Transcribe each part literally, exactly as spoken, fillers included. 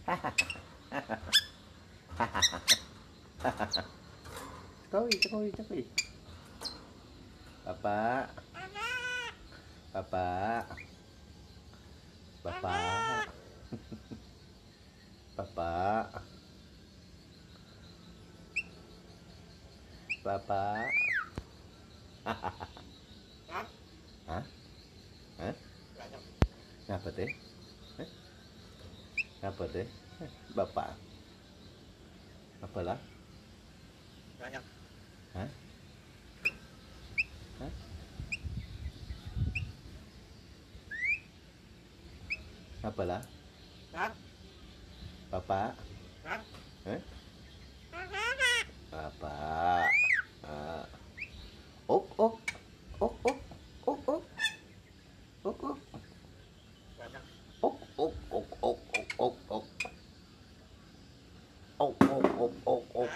Cakoi, cakoi, cakoi. Bapak. Bapak. Bapak. Bapak. Bapak. Hah? Hah? Ngapa teh? Hah? Ngapa teh? Bapak. Apalah? Hah? Hah? Apalah? Bapak. Hah? Bapak. Ah. Ok, ok. Ok, ok. Ok, ok. Ok, ok. Ok, ok, ok, ok, ok, ok. Ok, ok, ok, ok, ok.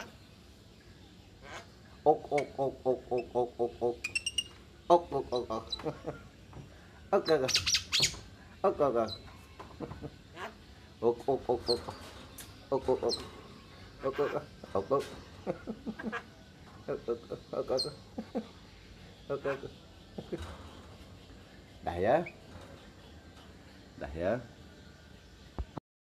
Ok, ok, ok, ok, ok, ok, ok, ok. Ok, ok, ok, ok. Ok, ok. Ok, ok. Ok, ok, ok, ok. Ok, ok, ok. Ok, ok. Ok, ok. Ok, ok, ok, ok. Ok, ok. Dah ya. Dah ya.